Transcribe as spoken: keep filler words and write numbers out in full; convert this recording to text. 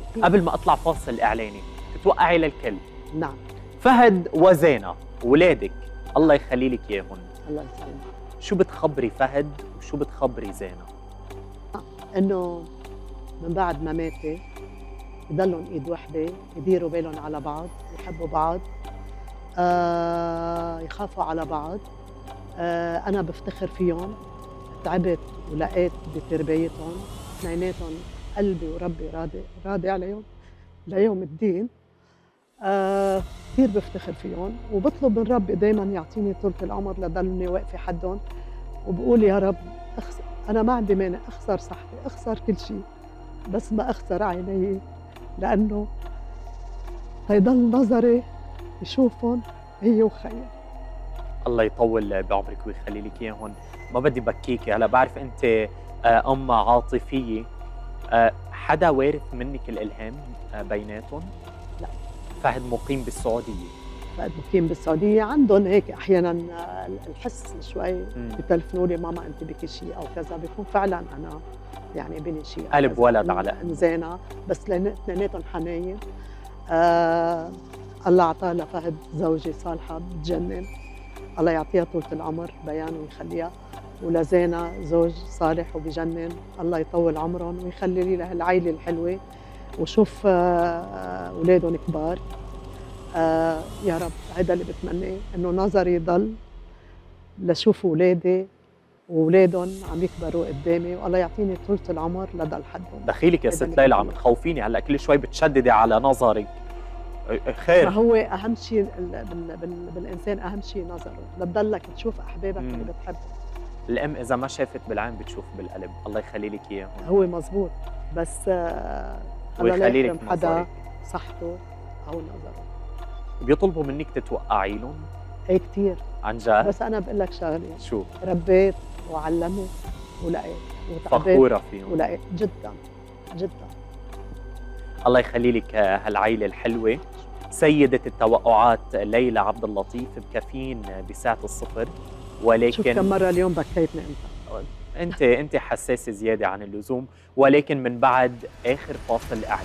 قبل ما اطلع فاصل اعلاني تتوقعي للكل. نعم. فهد وزينة ولادك الله يخلي لك اياهم، الله يسلمك. شو بتخبري فهد وشو بتخبري زينة؟ انه من بعد ما ماتت يضلهم ايد وحده، يديروا بالهم على بعض، يحبوا بعض، آه يخافوا على بعض. آه انا بفتخر فيهم، تعبت ولقيت بتربيتهم، اثنيناتهم قلبي وربي راضي راضي عليهم ليوم الدين. آه كثير بفتخر فيهم وبطلب من ربي دائما يعطيني طولة العمر لضلني واقفة حدهم، وبقول يا رب أخسر، أنا ما عندي مانع أخسر صحتي، أخسر كل شيء، بس ما أخسر عيني، لأنه هيضل نظري يشوفهم هي وخيي. الله يطول بعمرك ويخلي لك اياهم. ما بدي بكيكي، هلا بعرف انت ام عاطفيه، حدا وارث منك الالهام بيناتهم؟ لا. فهد مقيم بالسعوديه. فهد مقيم بالسعوديه، عندهم هيك احيانا الحس شوي، بتلفنوا لي ماما انت بكي شيء او كذا، بيكون فعلا انا يعني بني شيء قلب ولد على زينه، بس اثنيناتهم حنين. آه الله اعطاه لفهد زوجه صالحه بتجنن، الله يعطيها طولة العمر بيان ويخليها، ولزينة زوج صالح وبجنن، الله يطول عمرهم ويخلي لي لها العائلة الحلوة، وشوف أولادهم كبار. آه يا رب هذا اللي بتمناه، إنه نظري يضل لشوف أولادي وأولادهم عم يكبروا قدامي، والله يعطيني طولة العمر لضل حدهم. دخيلك يا ست ليلى عم تخوفيني هلا، كل شوي بتشددي على نظري. خير، فهو اهم شيء بال... بال... بالانسان، اهم شيء نظره، لتضلك تشوف احبابك اللي بتحبهم. الام اذا ما شافت بالعين بتشوف بالقلب، الله يخلي لك اياهم. هو مزبوط، بس آه الله لا يحرم حدا صحته او نظره. بيطلبوا منك تتوقعي لهم؟ ايه كثير عن جد؟ بس انا بقول لك شغله، شو؟ ربيت وعلمت ولقيت وتعبت فخوره فيهم ولقيت جدا جدا. الله يخلي لك هالعيله الحلوه. سيدة التوقعات ليلى عبد اللطيف بكافيين بساعة الصفر، ولكن شوف كم مرة اليوم بكيتني انت. انت انت حساسة زيادة عن اللزوم، ولكن من بعد آخر فاصل إعلاني